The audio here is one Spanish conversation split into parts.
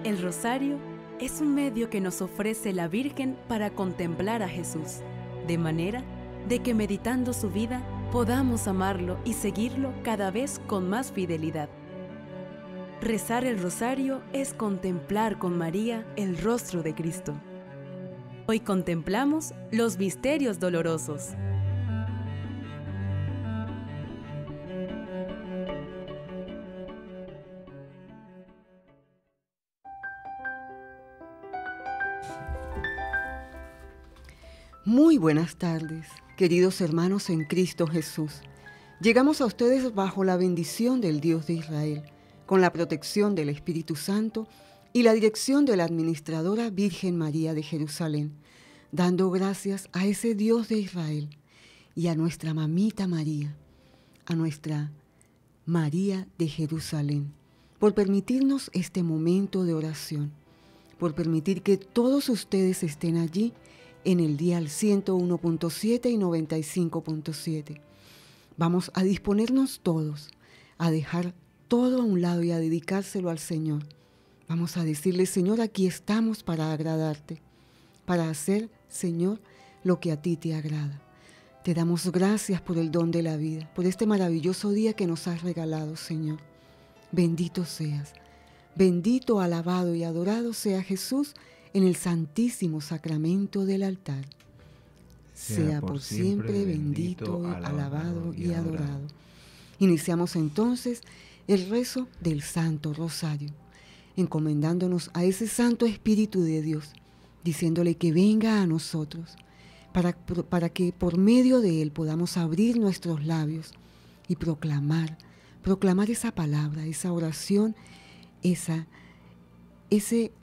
El rosario es un medio que nos ofrece la Virgen para contemplar a Jesús, de manera de que meditando su vida podamos amarlo y seguirlo cada vez con más fidelidad. Rezar el rosario es contemplar con María el rostro de Cristo. Hoy contemplamos los misterios dolorosos. Muy buenas tardes, queridos hermanos en Cristo Jesús. Llegamos a ustedes bajo la bendición del Dios de Israel, con la protección del Espíritu Santo y la dirección de la administradora Virgen María de Jerusalén, dando gracias a ese Dios de Israel y a nuestra mamita María, a nuestra María de Jerusalén, por permitirnos este momento de oración, por permitir que todos ustedes estén allí en el dial 101.7 y 95.7. Vamos a disponernos todos a dejar todo a un lado y a dedicárselo al Señor. Vamos a decirle: Señor, aquí estamos para agradarte, para hacer, Señor, lo que a ti te agrada. Te damos gracias por el don de la vida, por este maravilloso día que nos has regalado, Señor. Bendito seas, bendito, alabado y adorado sea Jesús en el santísimo sacramento del altar. Sea por siempre bendito, alabado y adorado. Iniciamos entonces el rezo del Santo Rosario, encomendándonos a ese Santo Espíritu de Dios, diciéndole que venga a nosotros, para que por medio de Él podamos abrir nuestros labios y proclamar esa palabra, esa oración, ese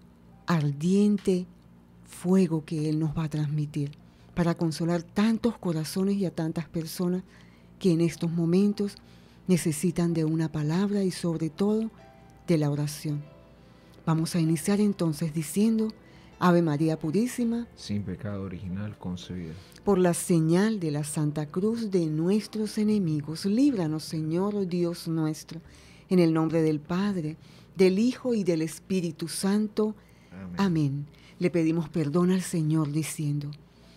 ardiente fuego que Él nos va a transmitir para consolar tantos corazones y a tantas personas que en estos momentos necesitan de una palabra y sobre todo de la oración. Vamos a iniciar entonces diciendo: Ave María Purísima, sin pecado original concebida. Por la señal de la Santa Cruz de nuestros enemigos, líbranos, Señor Dios nuestro, en el nombre del Padre, del Hijo y del Espíritu Santo. Amén. Le pedimos perdón al Señor diciendo: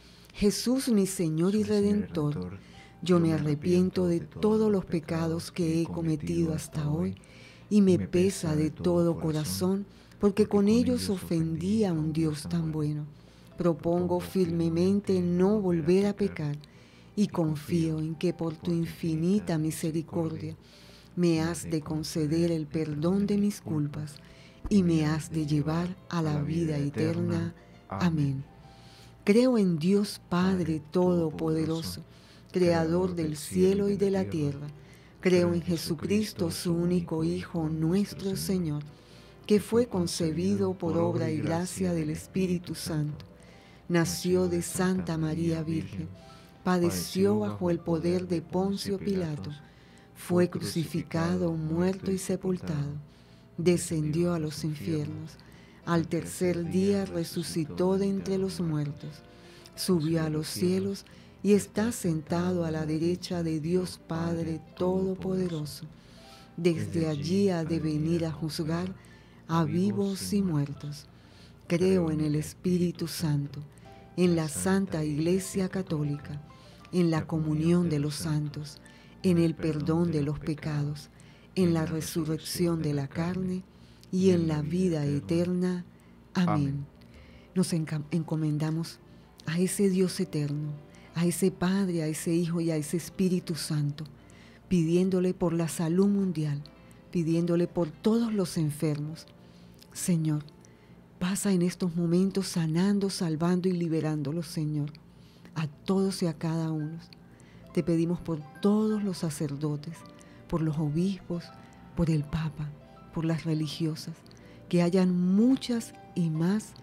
Jesús, mi Señor y Redentor, yo me arrepiento de todos los pecados que he cometido hasta hoy y me pesa de todo corazón, porque con ellos ofendí a un Dios tan bueno. Propongo firmemente no volver a pecar y confío en que por tu infinita misericordia me has de conceder el perdón de mis culpas y me has de llevar a la vida eterna. Amén. Creo en Dios Padre Todopoderoso, Creador del cielo y de la tierra. Creo en Jesucristo, su único Hijo, nuestro Señor, que fue concebido por obra y gracia del Espíritu Santo. Nació de Santa María Virgen, padeció bajo el poder de Poncio Pilato, fue crucificado, muerto y sepultado, descendió a los infiernos, al tercer día resucitó de entre los muertos, subió a los cielos y está sentado a la derecha de Dios Padre Todopoderoso. Desde allí ha de venir a juzgar a vivos y muertos. Creo en el Espíritu Santo, en la Santa Iglesia Católica, en la comunión de los santos, en el perdón de los pecados, en la resurrección de la carne y en la vida eterna. Amén. Nos encomendamos a ese Dios eterno, a ese Padre, a ese Hijo y a ese Espíritu Santo, pidiéndole por la salud mundial, pidiéndole por todos los enfermos. Señor, pasa en estos momentos sanando, salvando y liberándolos, Señor, a todos y a cada uno. Te pedimos por todos los sacerdotes, por los obispos, por el Papa, por las religiosas, que hayan muchas y más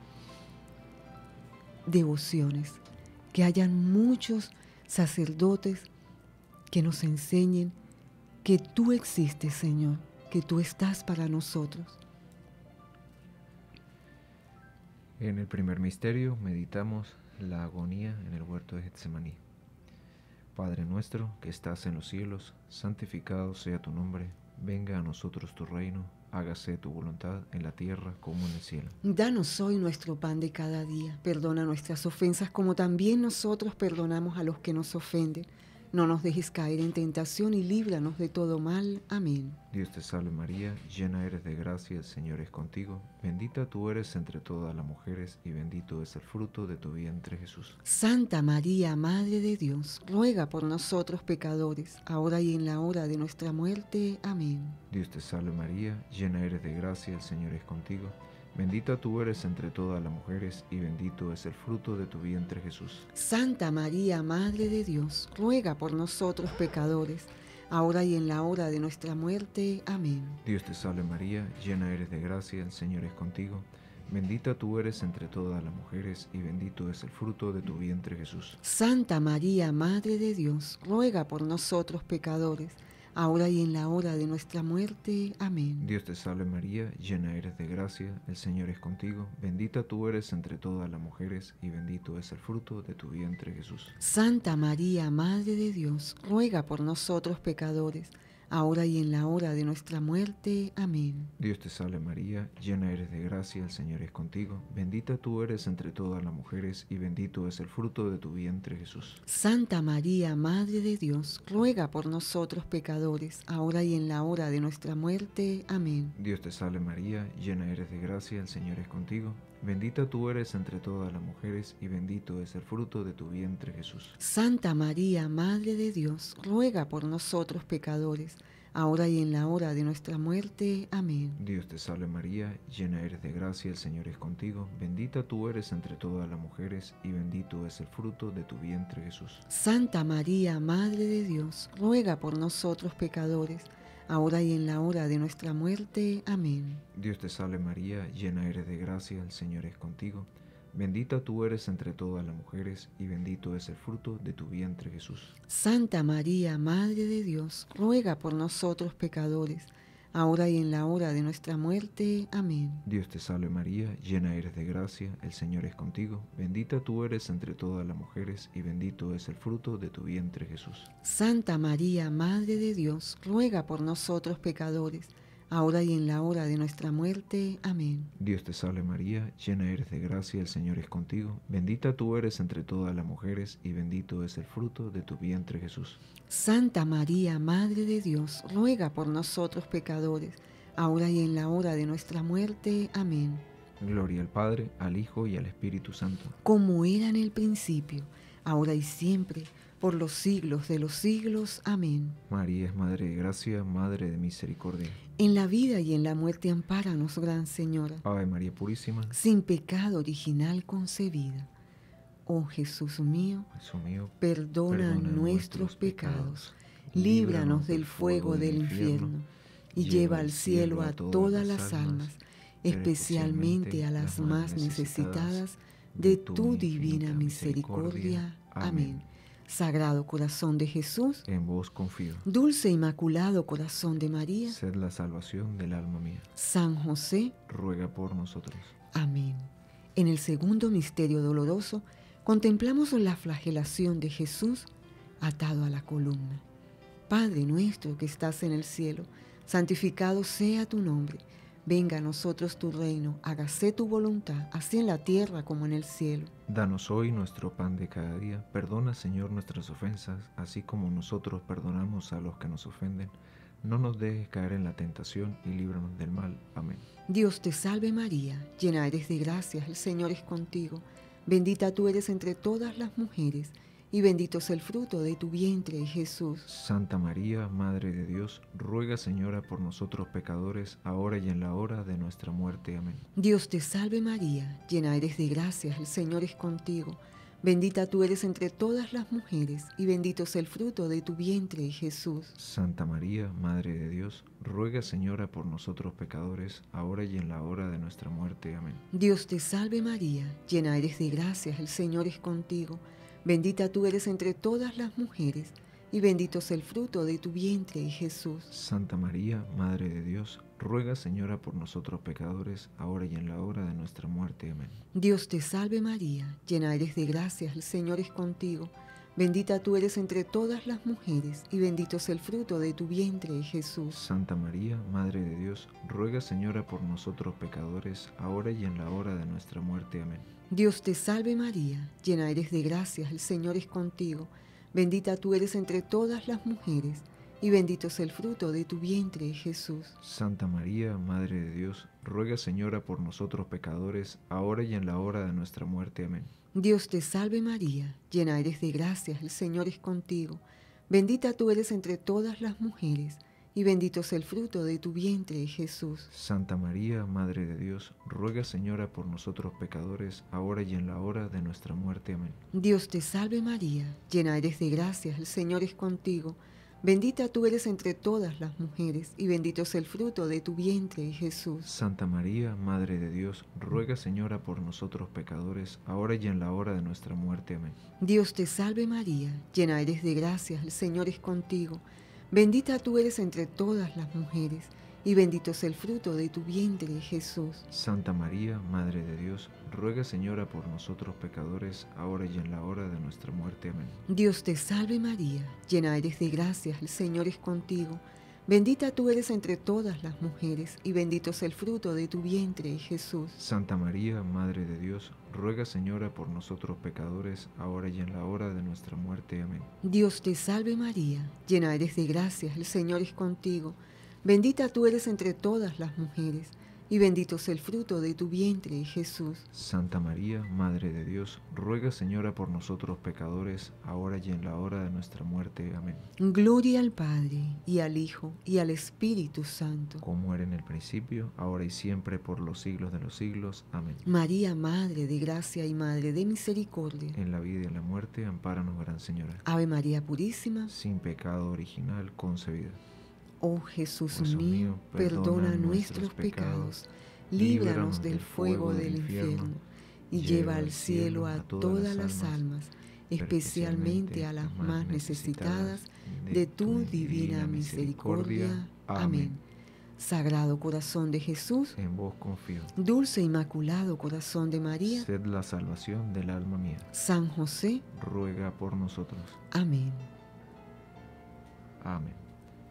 devociones, que hayan muchos sacerdotes que nos enseñen que tú existes, Señor, que tú estás para nosotros. En el primer misterio meditamos la agonía en el huerto de Getsemaní. Padre nuestro que estás en los cielos, santificado sea tu nombre, venga a nosotros tu reino, hágase tu voluntad en la tierra como en el cielo. Danos hoy nuestro pan de cada día. Perdona nuestras ofensas como también nosotros perdonamos a los que nos ofenden. No nos dejes caer en tentación y líbranos de todo mal. Amén. Dios te salve María, llena eres de gracia, el Señor es contigo. Bendita tú eres entre todas las mujeres y bendito es el fruto de tu vientre Jesús. Santa María, Madre de Dios, ruega por nosotros pecadores, ahora y en la hora de nuestra muerte. Amén. Dios te salve María, llena eres de gracia, el Señor es contigo. Bendita tú eres entre todas las mujeres y bendito es el fruto de tu vientre Jesús. Santa María, Madre de Dios, ruega por nosotros pecadores, ahora y en la hora de nuestra muerte. Amén. Dios te salve María, llena eres de gracia, el Señor es contigo. Bendita tú eres entre todas las mujeres y bendito es el fruto de tu vientre Jesús. Santa María, Madre de Dios, ruega por nosotros pecadores, ahora y en la hora de nuestra muerte. Amén. Dios te salve María, llena eres de gracia, el Señor es contigo. Bendita tú eres entre todas las mujeres y bendito es el fruto de tu vientre Jesús. Santa María, Madre de Dios, ruega por nosotros pecadores, ahora y en la hora de nuestra muerte. Amén. Dios te salve María, llena eres de gracia, el Señor es contigo. Bendita tú eres entre todas las mujeres y bendito es el fruto de tu vientre Jesús. Santa María, Madre de Dios, ruega por nosotros pecadores, ahora y en la hora de nuestra muerte. Amén. Dios te salve María, llena eres de gracia, el Señor es contigo. Bendita tú eres entre todas las mujeres y bendito es el fruto de tu vientre Jesús. Santa María, Madre de Dios, ruega por nosotros pecadores, ahora y en la hora de nuestra muerte. Amén. Dios te salve María, llena eres de gracia, el Señor es contigo. Bendita tú eres entre todas las mujeres y bendito es el fruto de tu vientre Jesús. Santa María, Madre de Dios, ruega por nosotros pecadores, ahora y en la hora de nuestra muerte. Amén. Dios te salve María, llena eres de gracia, el Señor es contigo. Bendita tú eres entre todas las mujeres y bendito es el fruto de tu vientre Jesús. Santa María, Madre de Dios, ruega por nosotros pecadores, ahora y en la hora de nuestra muerte. Amén. Dios te salve María, llena eres de gracia, el Señor es contigo. Bendita tú eres entre todas las mujeres y bendito es el fruto de tu vientre Jesús. Santa María, Madre de Dios, ruega por nosotros pecadores, ahora y en la hora de nuestra muerte. Amén. Dios te salve María, llena eres de gracia, el Señor es contigo. Bendita tú eres entre todas las mujeres y bendito es el fruto de tu vientre Jesús. Santa María, Madre de Dios, ruega por nosotros pecadores, ahora y en la hora de nuestra muerte. Amén. Gloria al Padre, al Hijo y al Espíritu Santo. Como era en el principio, ahora y siempre, por los siglos de los siglos. Amén. María es Madre de gracia, Madre de misericordia. En la vida y en la muerte ampáranos, Gran Señora. Ave María Purísima. Sin pecado original concebida. Oh Jesús mío, perdona nuestros pecados, líbranos del fuego del infierno, y lleva al cielo a todas las almas, especialmente a las más necesitadas de tu divina misericordia. Amén. Sagrado Corazón de Jesús, en vos confío. Dulce Inmaculado Corazón de María, sed la salvación del alma mía. San José, ruega por nosotros. Amén. En el segundo misterio doloroso, contemplamos la flagelación de Jesús atado a la columna. Padre nuestro que estás en el cielo, santificado sea tu nombre. Venga a nosotros tu reino, hágase tu voluntad, así en la tierra como en el cielo. Danos hoy nuestro pan de cada día. Perdona, Señor, nuestras ofensas, así como nosotros perdonamos a los que nos ofenden. No nos dejes caer en la tentación y líbranos del mal. Amén. Dios te salve María, llena eres de gracia, el Señor es contigo. Bendita tú eres entre todas las mujeres, y bendito es el fruto de tu vientre, Jesús. Santa María, Madre de Dios, ruega, Señora, por nosotros pecadores, ahora y en la hora de nuestra muerte. Amén. Dios te salve María, llena eres de gracia, el Señor es contigo. Bendita tú eres entre todas las mujeres, y bendito es el fruto de tu vientre, Jesús. Santa María, Madre de Dios, ruega, Señora, por nosotros pecadores, ahora y en la hora de nuestra muerte. Amén. Dios te salve María, llena eres de gracia, el Señor es contigo. Bendita tú eres entre todas las mujeres, y bendito es el fruto de tu vientre, Jesús. Santa María, Madre de Dios, ruega, Señora, por nosotros pecadores, ahora y en la hora de nuestra muerte. Amén. Dios te salve María, llena eres de gracia, el Señor es contigo. Bendita tú eres entre todas las mujeres, y bendito es el fruto de tu vientre, Jesús. Santa María, Madre de Dios, ruega, Señora, por nosotros pecadores, ahora y en la hora de nuestra muerte. Amén. Dios te salve María, llena eres de gracia, el Señor es contigo. Bendita tú eres entre todas las mujeres, y bendito es el fruto de tu vientre, Jesús. Santa María, Madre de Dios, ruega, Señora, por nosotros pecadores, ahora y en la hora de nuestra muerte. Amén. Dios te salve María, llena eres de gracia, el Señor es contigo. Bendita tú eres entre todas las mujeres, y bendito es el fruto de tu vientre, Jesús. Santa María, Madre de Dios, ruega, Señora, por nosotros pecadores, ahora y en la hora de nuestra muerte. Amén. Dios te salve María, llena eres de gracia, el Señor es contigo. Bendita tú eres entre todas las mujeres, y bendito es el fruto de tu vientre, Jesús. Santa María, Madre de Dios, ruega, Señora, por nosotros pecadores, ahora y en la hora de nuestra muerte. Amén. Dios te salve María, llena eres de gracia, el Señor es contigo. Bendita tú eres entre todas las mujeres, y bendito es el fruto de tu vientre, Jesús. Santa María, Madre de Dios, ruega, Señora, por nosotros pecadores, ahora y en la hora de nuestra muerte. Amén. Dios te salve María, llena eres de gracia, el Señor es contigo. Bendita tú eres entre todas las mujeres, y bendito es el fruto de tu vientre, Jesús. Santa María, Madre de Dios, ruega, Señora, por nosotros pecadores, ahora y en la hora de nuestra muerte. Amén. Dios te salve María, llena eres de gracia, el Señor es contigo. Bendita tú eres entre todas las mujeres, y bendito es el fruto de tu vientre, Jesús. Santa María, Madre de Dios, ruega, Señora, por nosotros pecadores, ahora y en la hora de nuestra muerte. Amén. Gloria al Padre, y al Hijo, y al Espíritu Santo. Como era en el principio, ahora y siempre, por los siglos de los siglos. Amén. María, Madre de gracia y Madre de misericordia. En la vida y en la muerte, ampáranos, Gran Señora. Ave María Purísima. Sin pecado original concebida. Oh Jesús Jesús mío, mío, perdona nuestros pecados, líbranos del fuego del infierno, y lleva al cielo a todas las almas, especialmente a las más necesitadas de tu divina misericordia. Amén. Sagrado corazón de Jesús, En vos confío. dulce inmaculado corazón de María, Sed la salvación del alma mía. San José. Ruega por nosotros. Amén. Amén.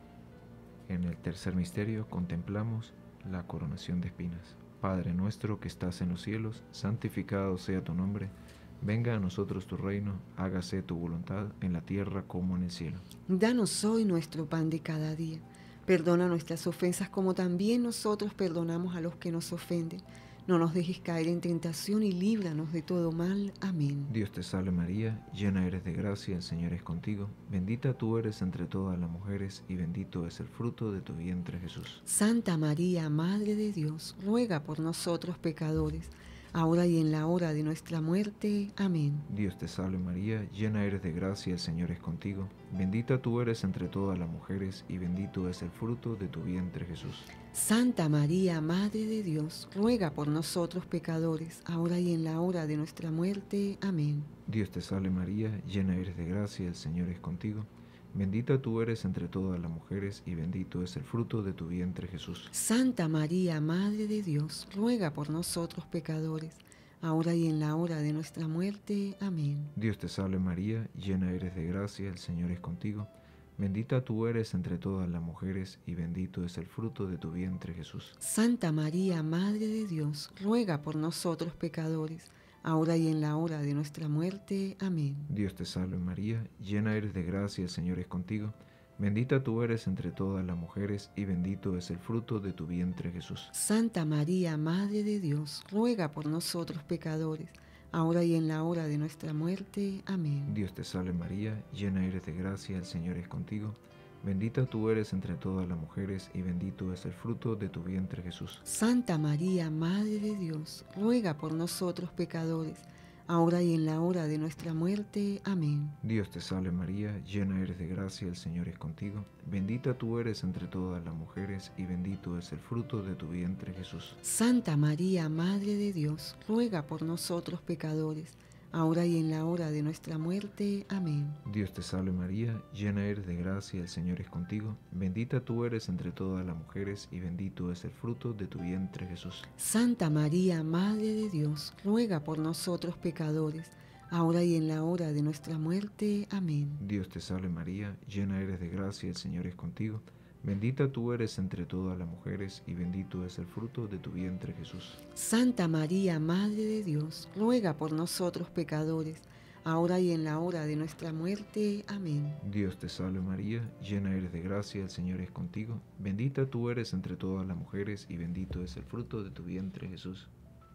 En el tercer misterio contemplamos la coronación de espinas. Padre nuestro que estás en los cielos, santificado sea tu nombre. Venga a nosotros tu reino, hágase tu voluntad en la tierra como en el cielo. Danos hoy nuestro pan de cada día. Perdona nuestras ofensas como también nosotros perdonamos a los que nos ofenden. No nos dejes caer en tentación y líbranos de todo mal. Amén. Dios te salve María, llena eres de gracia, el Señor es contigo. Bendita tú eres entre todas las mujeres y bendito es el fruto de tu vientre, Jesús. Santa María, Madre de Dios, ruega por nosotros pecadores, ahora y en la hora de nuestra muerte. Amén. Dios te salve María, llena eres de gracia, el Señor es contigo. Bendita tú eres entre todas las mujeres y bendito es el fruto de tu vientre, Jesús. Santa María, Madre de Dios, ruega por nosotros pecadores, ahora y en la hora de nuestra muerte. Amén. Dios te salve María, llena eres de gracia, el Señor es contigo. Bendita tú eres entre todas las mujeres y bendito es el fruto de tu vientre, Jesús. Santa María, Madre de Dios, ruega por nosotros pecadores, ahora y en la hora de nuestra muerte. Amén. Dios te salve María, llena eres de gracia, el Señor es contigo. Bendita tú eres entre todas las mujeres y bendito es el fruto de tu vientre, Jesús. Santa María, Madre de Dios, ruega por nosotros pecadores, ahora y en la hora de nuestra muerte. Amén. Dios te salve María, llena eres de gracia, el Señor es contigo. Bendita tú eres entre todas las mujeres y bendito es el fruto de tu vientre, Jesús. Santa María, Madre de Dios, ruega por nosotros pecadores, ahora y en la hora de nuestra muerte. Amén. Dios te salve María, llena eres de gracia, el Señor es contigo. Bendita tú eres entre todas las mujeres y bendito es el fruto de tu vientre, Jesús. Santa María, Madre de Dios, ruega por nosotros pecadores, ahora y en la hora de nuestra muerte. Amén. Dios te salve María, llena eres de gracia, el Señor es contigo. Bendita tú eres entre todas las mujeres y bendito es el fruto de tu vientre, Jesús. Santa María, Madre de Dios, ruega por nosotros pecadores, ahora y en la hora de nuestra muerte. Amén. Dios te salve María, llena eres de gracia, el Señor es contigo. Bendita tú eres entre todas las mujeres y bendito es el fruto de tu vientre, Jesús. Santa María, Madre de Dios, ruega por nosotros pecadores, ahora y en la hora de nuestra muerte. Amén. Dios te salve María, llena eres de gracia, el Señor es contigo. Bendita tú eres entre todas las mujeres, y bendito es el fruto de tu vientre, Jesús. Santa María, Madre de Dios, ruega por nosotros pecadores, ahora y en la hora de nuestra muerte. Amén. Dios te salve María, llena eres de gracia, el Señor es contigo. Bendita tú eres entre todas las mujeres, y bendito es el fruto de tu vientre, Jesús.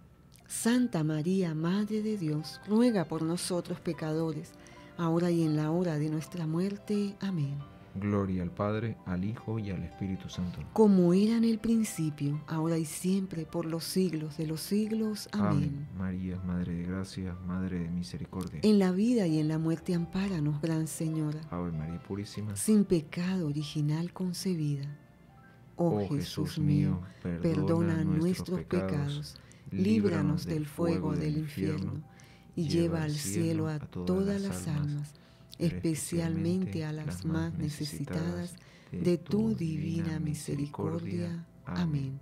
Santa María, Madre de Dios, ruega por nosotros pecadores, ahora y en la hora de nuestra muerte. Amén. Gloria al Padre, al Hijo y al Espíritu Santo. Como era en el principio, ahora y siempre, por los siglos de los siglos. Amén. María, Madre de gracia, Madre de misericordia. En la vida y en la muerte ampáranos, Gran Señora. Ave María Purísima. Sin pecado original concebida. Oh Jesús mío, perdona nuestros pecados, líbranos del fuego del infierno, y lleva al cielo a todas las almas, especialmente a las más necesitadas de tu divina misericordia. Amén.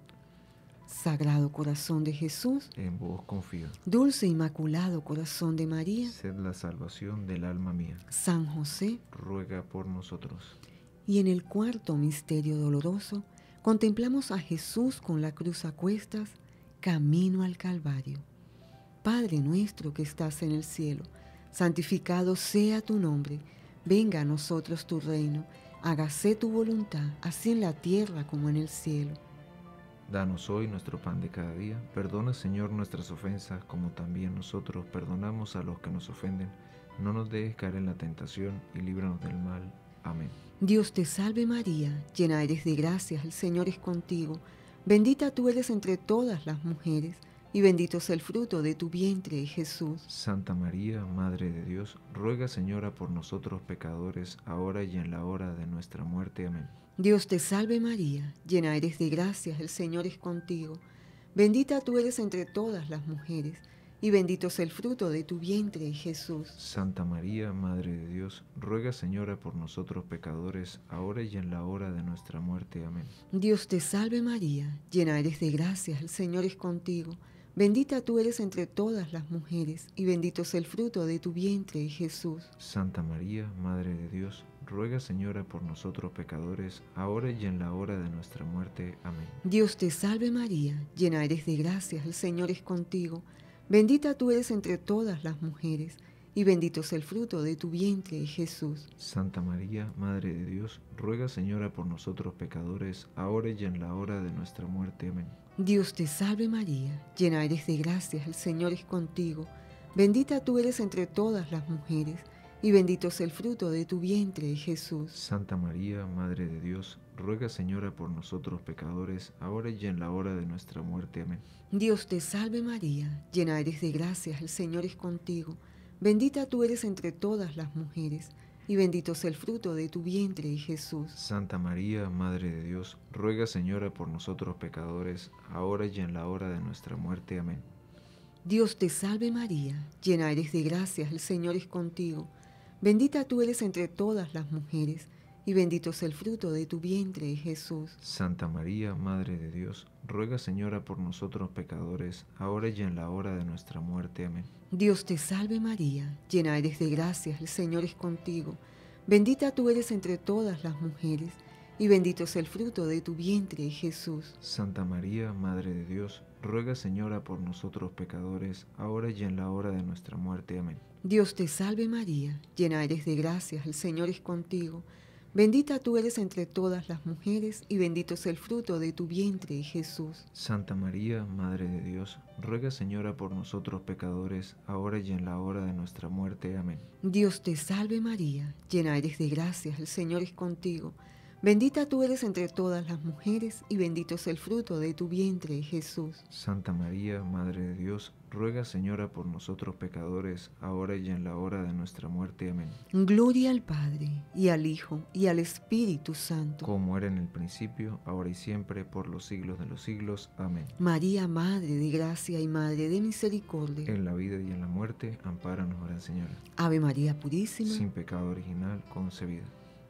Sagrado Corazón de Jesús, en vos confío. Dulce Inmaculado Corazón de María, sed la salvación del alma mía. San José, ruega por nosotros. Y en el cuarto misterio doloroso, contemplamos a Jesús con la cruz a cuestas, camino al Calvario. Padre nuestro que estás en el cielo, santificado sea tu nombre, venga a nosotros tu reino, hágase tu voluntad, así en la tierra como en el cielo. Danos hoy nuestro pan de cada día, perdona Señor nuestras ofensas, como también nosotros perdonamos a los que nos ofenden. No nos dejes caer en la tentación y líbranos del mal. Amén. Dios te salve María, llena eres de gracia, el Señor es contigo, bendita tú eres entre todas las mujeres, y bendito es el fruto de tu vientre, Jesús. Santa María, Madre de Dios, ruega Señora por nosotros pecadores, ahora y en la hora de nuestra muerte. Amén. Dios te salve María, llena eres de gracia, el Señor es contigo, bendita tú eres entre todas las mujeres, y bendito es el fruto de tu vientre, Jesús. Santa María, Madre de Dios, ruega Señora por nosotros pecadores, ahora y en la hora de nuestra muerte. Amén. Dios te salve María, llena eres de gracia, el Señor es contigo, bendita tú eres entre todas las mujeres, y bendito es el fruto de tu vientre, Jesús. Santa María, Madre de Dios, ruega Señora por nosotros pecadores, ahora y en la hora de nuestra muerte. Amén. Dios te salve María, llena eres de gracia, el Señor es contigo, bendita tú eres entre todas las mujeres, y bendito es el fruto de tu vientre, Jesús. Santa María, Madre de Dios, ruega Señora por nosotros pecadores, ahora y en la hora de nuestra muerte. Amén. Dios te salve María, llena eres de gracia, el Señor es contigo, bendita tú eres entre todas las mujeres, y bendito es el fruto de tu vientre, Jesús. Santa María, Madre de Dios, ruega Señora por nosotros pecadores, ahora y en la hora de nuestra muerte. Amén. Dios te salve María, llena eres de gracia, el Señor es contigo, bendita tú eres entre todas las mujeres, y bendito es el fruto de tu vientre, Jesús. Santa María, Madre de Dios, ruega Señora por nosotros pecadores, ahora y en la hora de nuestra muerte. Amén. Dios te salve María, llena eres de gracia, el Señor es contigo, bendita tú eres entre todas las mujeres, y bendito es el fruto de tu vientre, Jesús. Santa María, Madre de Dios, ruega Señora por nosotros pecadores, ahora y en la hora de nuestra muerte. Amén. Dios te salve María, llena eres de gracia, el Señor es contigo, bendita tú eres entre todas las mujeres, y bendito es el fruto de tu vientre, Jesús. Santa María, Madre de Dios, ruega Señora por nosotros pecadores, ahora y en la hora de nuestra muerte. Amén. Dios te salve María, llena eres de gracia, el Señor es contigo, bendita tú eres entre todas las mujeres, y bendito es el fruto de tu vientre, Jesús. Santa María, Madre de Dios, ruega Señora por nosotros pecadores, ahora y en la hora de nuestra muerte. Amén. Dios te salve María, llena eres de gracia, el Señor es contigo, bendita tú eres entre todas las mujeres, y bendito es el fruto de tu vientre, Jesús. Santa María, Madre de Dios, ruega Señora por nosotros pecadores, ahora y en la hora de nuestra muerte. Amén. Gloria al Padre, y al Hijo, y al Espíritu Santo. Como era en el principio, ahora y siempre, por los siglos de los siglos. Amén. María, Madre de gracia y Madre de misericordia, En la vida y en la muerte, ampáranos, Gran Señora. Ave María Purísima, Sin pecado original concebida.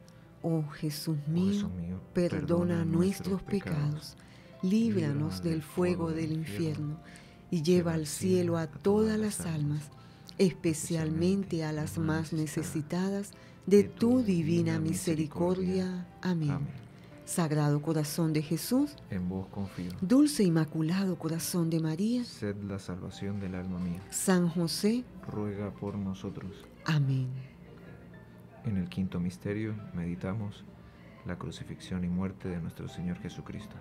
oh Jesús mío, perdona nuestros pecados, líbranos del fuego del infierno, y lleva al cielo a todas las almas, especialmente a las más necesitadas de tu divina misericordia. Amén. Sagrado Corazón de Jesús, en vos confío. Dulce Inmaculado Corazón de María, Sed la salvación del alma mía. San José, ruega por nosotros. amén. En el quinto misterio meditamos la crucifixión y muerte de nuestro Señor Jesucristo.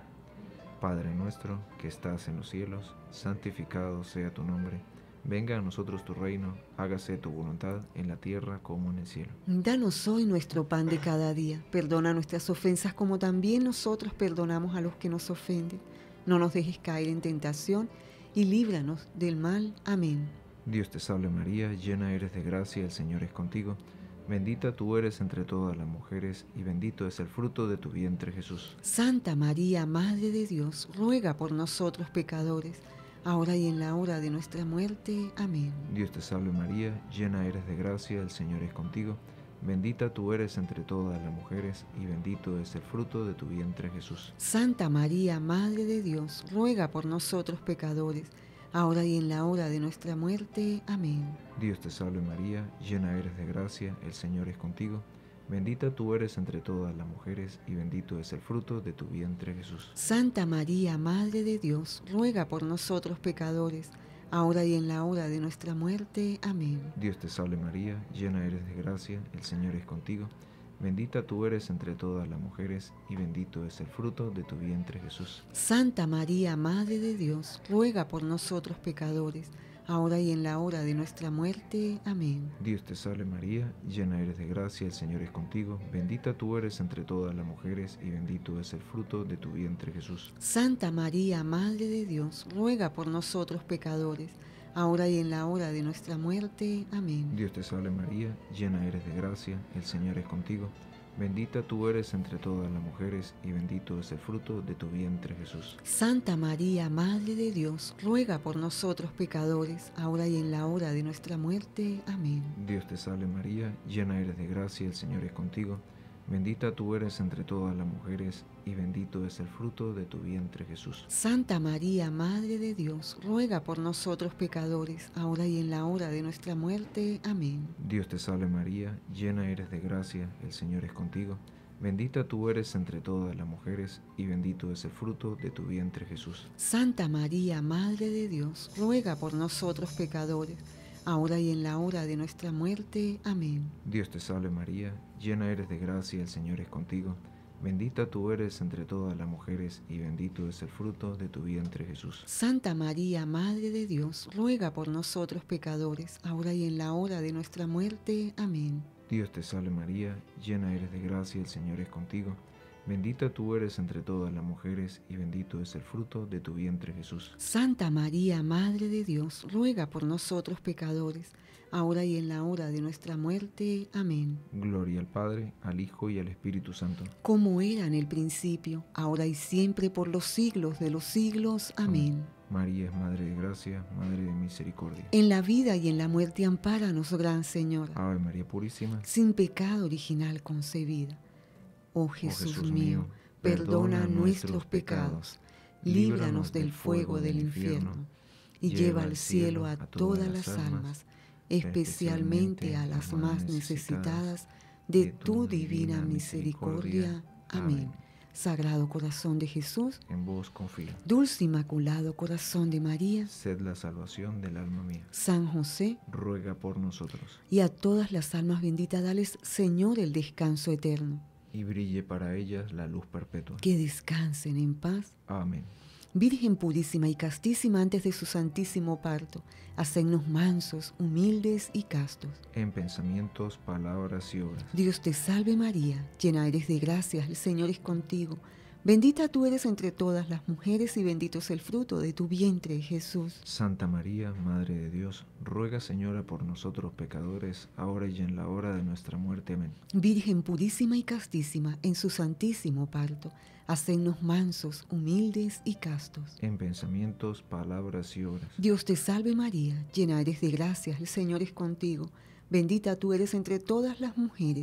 Padre nuestro que estás en los cielos, santificado sea tu nombre. Venga a nosotros tu reino, hágase tu voluntad en la tierra como en el cielo. Danos hoy nuestro pan de cada día. Perdona nuestras ofensas como también nosotros perdonamos a los que nos ofenden. No nos dejes caer en tentación y líbranos del mal. Amén. Dios te salve María, llena eres de gracia, el Señor es contigo. Bendita tú eres entre todas las mujeres y bendito es el fruto de tu vientre Jesús. Santa María, Madre de Dios, ruega por nosotros pecadores, ahora y en la hora de nuestra muerte. Amén. Dios te salve María, llena eres de gracia, el Señor es contigo. Bendita tú eres entre todas las mujeres y bendito es el fruto de tu vientre Jesús. Santa María, Madre de Dios, ruega por nosotros pecadores, ahora y en la hora de nuestra muerte. Amén. Dios te salve María, llena eres de gracia, el Señor es contigo. Bendita tú eres entre todas las mujeres y bendito es el fruto de tu vientre Jesús. Santa María, Madre de Dios, ruega por nosotros pecadores, ahora y en la hora de nuestra muerte. Amén. Dios te salve María, llena eres de gracia, el Señor es contigo. Bendita tú eres entre todas las mujeres y bendito es el fruto de tu vientre Jesús. Santa María, Madre de Dios, ruega por nosotros pecadores, ahora y en la hora de nuestra muerte. Amén. Dios te salve María, llena eres de gracia, el Señor es contigo. Bendita tú eres entre todas las mujeres y bendito es el fruto de tu vientre Jesús. Santa María, Madre de Dios, ruega por nosotros pecadores, ahora y en la hora de nuestra muerte. Amén. Dios te salve María, llena eres de gracia, el Señor es contigo. Bendita tú eres entre todas las mujeres y bendito es el fruto de tu vientre Jesús. Santa María, Madre de Dios, ruega por nosotros pecadores, ahora y en la hora de nuestra muerte. Amén. Dios te salve María, llena eres de gracia, el Señor es contigo. Bendita tú eres entre todas las mujeres y bendito es el fruto de tu vientre Jesús. Santa María, Madre de Dios, ruega por nosotros pecadores, ahora y en la hora de nuestra muerte. Amén. Dios te salve María, llena eres de gracia, el Señor es contigo. Bendita tú eres entre todas las mujeres y bendito es el fruto de tu vientre Jesús. Santa María, Madre de Dios, ruega por nosotros pecadores, ahora y en la hora de nuestra muerte. Amén. Dios te salve María, llena eres de gracia, el Señor es contigo. Bendita tú eres entre todas las mujeres y bendito es el fruto de tu vientre Jesús. Santa María, Madre de Dios, ruega por nosotros pecadores, ahora y en la hora de nuestra muerte. Amén. Dios te salve María, llena eres de gracia, el Señor es contigo. Bendita tú eres entre todas las mujeres y bendito es el fruto de tu vientre Jesús. Santa María, Madre de Dios, ruega por nosotros pecadores, ahora y en la hora de nuestra muerte. Amén. Gloria al Padre, al Hijo y al Espíritu Santo. Como era en el principio, ahora y siempre, por los siglos de los siglos. Amén. María es Madre de gracia, Madre de misericordia. En la vida y en la muerte ampáranos, Gran Señora. Ave María Purísima, sin pecado original concebida. Oh Jesús mío, perdona nuestros pecados, líbranos del fuego del infierno, y lleva al cielo a todas las almas, especialmente a las más necesitadas de tu divina misericordia. Amén. Sagrado Corazón de Jesús, en vos confío. Dulce Inmaculado Corazón de María, Sed la salvación del alma mía. San José, ruega por nosotros. Y a todas las almas benditas dales, Señor, el descanso eterno. Y brille para ellas la luz perpetua. Que descansen en paz. Amén. Virgen purísima y castísima antes de su santísimo parto, hacednos mansos, humildes y castos. En pensamientos, palabras y obras. Dios te salve María, llena eres de gracia, el Señor es contigo. Bendita tú eres entre todas las mujeres y bendito es el fruto de tu vientre, Jesús. Santa María, Madre de Dios, ruega, Señora, por nosotros pecadores, ahora y en la hora de nuestra muerte. Amén. Virgen purísima y castísima, en su santísimo parto, hacednos mansos, humildes y castos. En pensamientos, palabras y obras. Dios te salve María, llena eres de gracia, el Señor es contigo. Bendita tú eres entre todas las mujeres,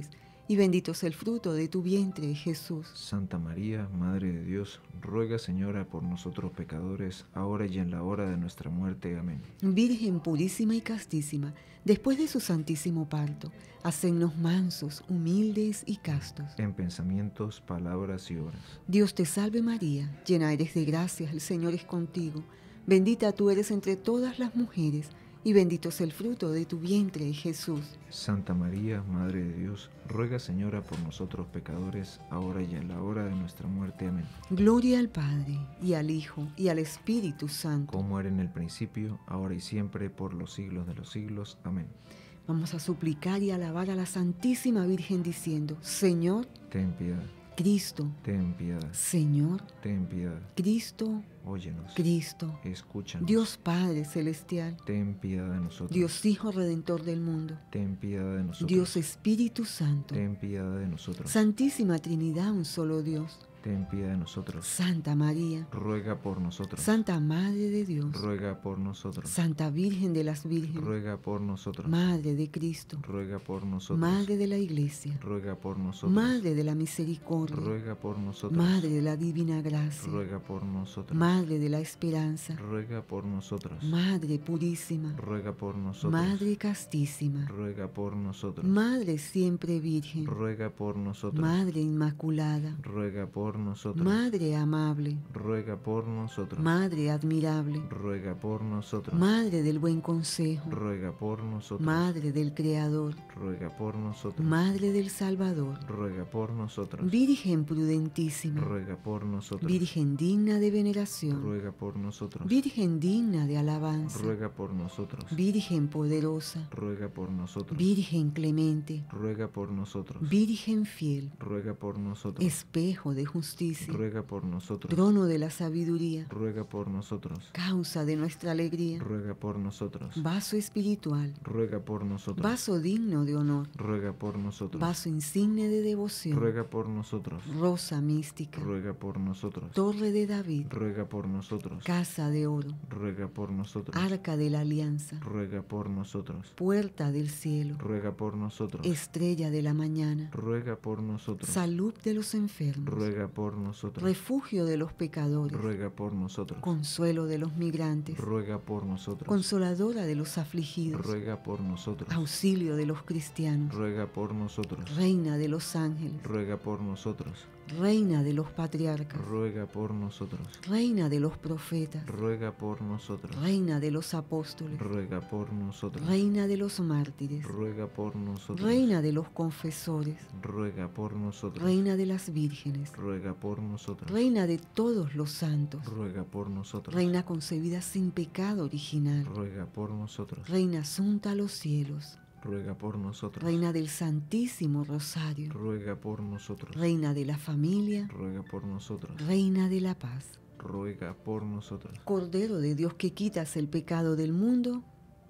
y bendito es el fruto de tu vientre, Jesús. Santa María, Madre de Dios, ruega, Señora, por nosotros pecadores, ahora y en la hora de nuestra muerte. Amén. Virgen purísima y castísima, después de su santísimo parto, hacednos mansos, humildes y castos. En pensamientos, palabras y obras. Dios te salve María, llena eres de gracia, el Señor es contigo. Bendita tú eres entre todas las mujeres, y bendito es el fruto de tu vientre, Jesús. Santa María, Madre de Dios, ruega, Señora, por nosotros pecadores, ahora y en la hora de nuestra muerte. Amén. Gloria al Padre, y al Hijo, y al Espíritu Santo. Como era en el principio, ahora y siempre, por los siglos de los siglos. Amén. Vamos a suplicar y alabar a la Santísima Virgen diciendo: Señor, Ten piedad. Cristo, Ten piedad. Señor, Ten piedad. Cristo, Óyenos. Cristo, Escúchanos. Dios Padre Celestial, Ten piedad de nosotros. Dios Hijo Redentor del mundo, Ten piedad de nosotros. Dios Espíritu Santo, Ten piedad de nosotros. Santísima Trinidad, un solo Dios, Ten piedad de nosotros. Santa María, Ruega por nosotros. Santa Madre de Dios, Ruega por nosotros. Santa Virgen de las Vírgenes, Ruega por nosotros. Madre de Cristo, Ruega por nosotros. Madre de la Iglesia, Ruega por nosotros. Madre de la Misericordia, Ruega por nosotros. Madre de la Divina Gracia, Ruega por nosotros. Madre de la Esperanza, Ruega por nosotros. Madre Purísima, Ruega por nosotros. Madre Castísima, Ruega por nosotros. Madre Siempre Virgen, Ruega por nosotros. Madre Inmaculada, Ruega por nosotros. Madre Amable, Ruega por nosotros. Madre Admirable, Ruega por nosotros. Madre del Buen Consejo, Ruega por nosotros. Madre del Creador, Ruega por nosotros. Madre del Salvador, Ruega por nosotros. Virgen prudentísima, Ruega por nosotros. Virgen digna de veneración, Ruega por nosotros. Virgen digna de alabanza, Ruega por nosotros. Virgen poderosa, Ruega por nosotros. Virgen clemente, Ruega por nosotros. Virgen fiel, Ruega por nosotros. espejo de justicia, Ruega por nosotros. trono de la sabiduría, Ruega por nosotros. causa de nuestra alegría, Ruega por nosotros. vaso espiritual, Ruega por nosotros. vaso digno de honor, Ruega por nosotros. vaso insigne de devoción, Ruega por nosotros. rosa mística, Ruega por nosotros. torre de David, Ruega por nosotros. casa de oro, Ruega por nosotros. arca de la alianza, Ruega por nosotros. puerta del cielo, Ruega por nosotros. estrella de la mañana, Ruega por nosotros. salud de los enfermos, Ruega por nosotros. refugio de los pecadores, Ruega por nosotros. consuelo de los migrantes, Ruega por nosotros. consoladora de los afligidos, Ruega por nosotros. auxilio de los cristianos, Ruega por nosotros. reina de los ángeles, Ruega por nosotros. reina de los patriarcas, Ruega por nosotros. reina de los profetas, Ruega por nosotros. reina de los apóstoles, Ruega por nosotros. reina de los mártires, Ruega por nosotros. reina de los confesores, Ruega por nosotros. reina de las vírgenes, Ruega por nosotros. reina de todos los santos, Ruega por nosotros. reina concebida sin pecado original, Ruega por nosotros. reina asunta a los cielos, Ruega por nosotros. reina del Santísimo Rosario, Ruega por nosotros. reina de la familia, Ruega por nosotros. reina de la paz, Ruega por nosotros. Cordero de Dios que quitas el pecado del mundo,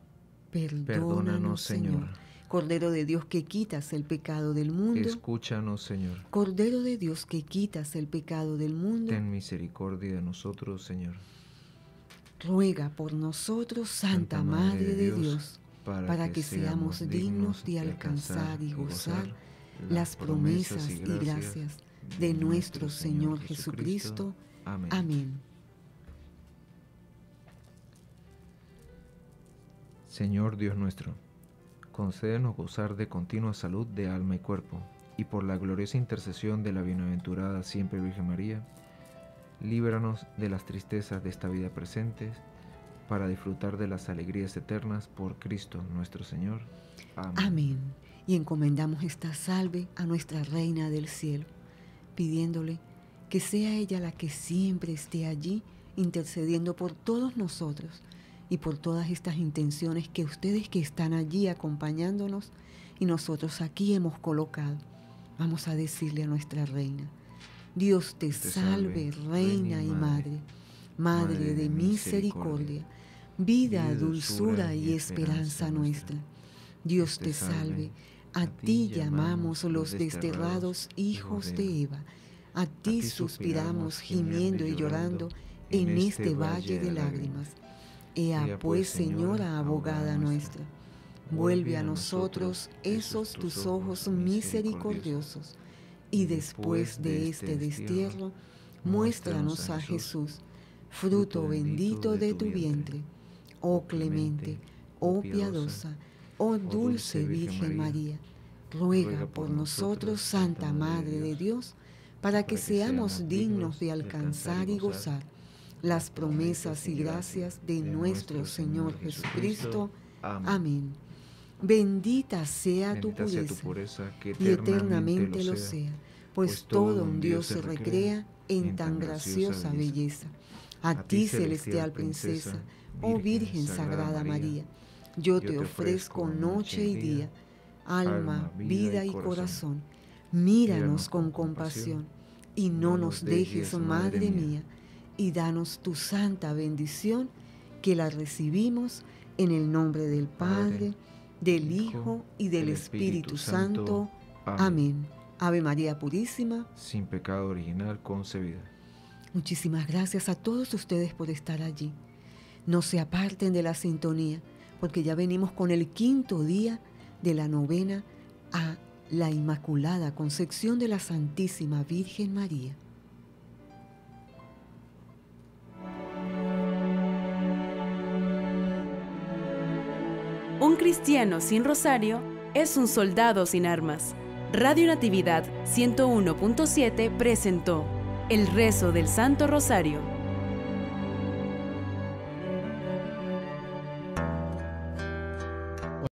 perdónanos, Señor. Cordero de Dios que quitas el pecado del mundo, Escúchanos, Señor. Cordero de Dios que quitas el pecado del mundo, Ten misericordia de nosotros, Señor. ruega por nosotros, Santa Madre de Dios, para que seamos dignos de alcanzar y gozar las promesas y gracias de nuestro Señor Jesucristo. Amén. Amén. Señor Dios nuestro, concédenos gozar de continua salud de alma y cuerpo, y por la gloriosa intercesión de la bienaventurada siempre Virgen María, líbranos de las tristezas de esta vida presente, para disfrutar de las alegrías eternas por Cristo nuestro Señor. Amén. Amén. Y encomendamos esta salve a nuestra Reina del Cielo, pidiéndole que sea ella la que siempre esté allí intercediendo por todos nosotros y por todas estas intenciones que ustedes que están allí acompañándonos y nosotros aquí hemos colocado. Vamos a decirle a nuestra Reina: Dios te salve, Reina y Madre, Madre de misericordia, vida, dulzura y esperanza nuestra. Dios te salve, a ti llamamos los desterrados hijos de Eva, a ti suspiramos gimiendo y llorando en este valle de lágrimas. Ea pues, Señora abogada nuestra, Vuelve a nosotros esos tus ojos misericordiosos, y después de este destierro, muéstranos a Jesús, fruto bendito de tu vientre. Oh clemente, oh piadosa, oh dulce Virgen María, ruega por nosotros, Santa Madre de Dios, para que seamos dignos de alcanzar y gozar las promesas y gracias de nuestro Señor Jesucristo. Amén. Bendita sea tu pureza, y eternamente lo sea, pues todo un Dios se recrea en tan graciosa belleza. A ti, celestial princesa, oh Virgen Sagrada María, yo te ofrezco noche y día, alma, vida y corazón. Míranos con compasión, y no nos dejes, Madre mía, y danos tu santa bendición, que la recibimos en el nombre del Padre, del Hijo y del Espíritu Santo. Amén. Ave María Purísima, sin pecado original concebida. Muchísimas gracias a todos ustedes por estar allí. No se aparten de la sintonía, porque ya venimos con el 5.º día de la novena a la Inmaculada Concepción de la Santísima Virgen María. Un cristiano sin rosario es un soldado sin armas. Radio Natividad 101.7 presentó El Rezo del Santo Rosario.